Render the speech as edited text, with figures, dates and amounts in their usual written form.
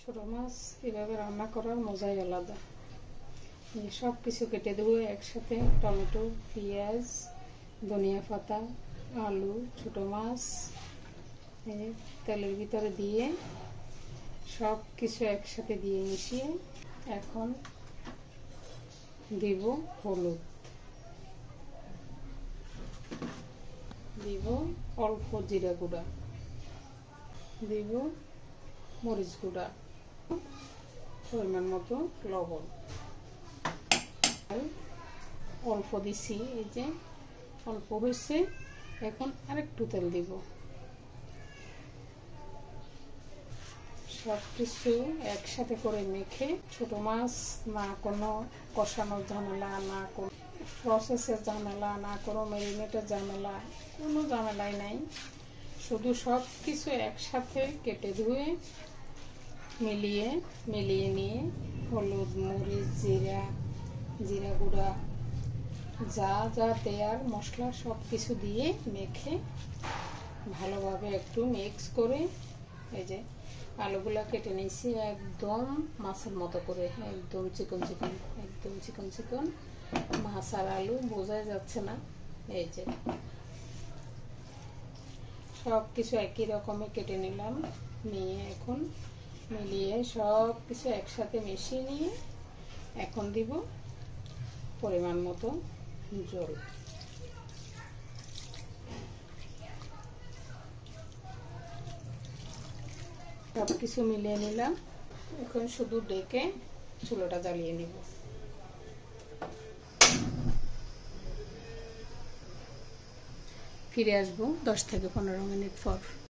ছোট মাছ এভাবে রান্না করার মজাই আলাদা। সব কিছু কেটে ধুয়ে একসাথে টমেটো, পেঁয়াজ, ধনিয়া পাতা, আলু, ছোট মাছ তেলের ভিতরে দিয়ে সব কিছু একসাথে দিয়ে মিশিয়ে এখন দিব হলুদ, দিব অল্প জিরা গুঁড়া, দিব মরিচ গুঁড়া, পরিমাণ মতো লবণ, অল্প দিছি, এই যে অল্প হয়েছে। এখন আরেকটু তেল দিব। সব কিছু একসাথে করে মেখে ছোট মাছ, না কোনো কষানোর ঝামেলা, না কোনো প্রসেসের ঝামেলা, না কোনো ম্যারিনেটের ঝামেলা, কোনো ঝামেলাই নাই। শুধু সব কিছু একসাথে কেটে ধুয়ে মিলিয়ে নিয়ে হলুদ, মরিচ, জিরা গুঁড়া, যা যা দেওয়ার মশলা সব কিছু দিয়ে মেখে ভালোভাবে একটু মিক্স করে এই যে আলুগুলা কেটে নিয়েছি একদম মাছের মতো করে, একদম চিকন চিকন, একদম চিকন চিকন মাছ আর আলু বোঝাই যাচ্ছে না। এই যে সব কিছু একই রকমে কেটে নিলাম, নিয়ে এখন মিলিয়ে সব কিছু একসাথে মিশিয়ে নিয়ে এখন দিব পরিমাণ মতো জল। সব কিছু মিলিয়ে নিলাম, এখন শুধু ডেকে চুলাটা জ্বালিয়ে নিব। ফিরে আসবো 10 থেকে 15 মিনিট পর।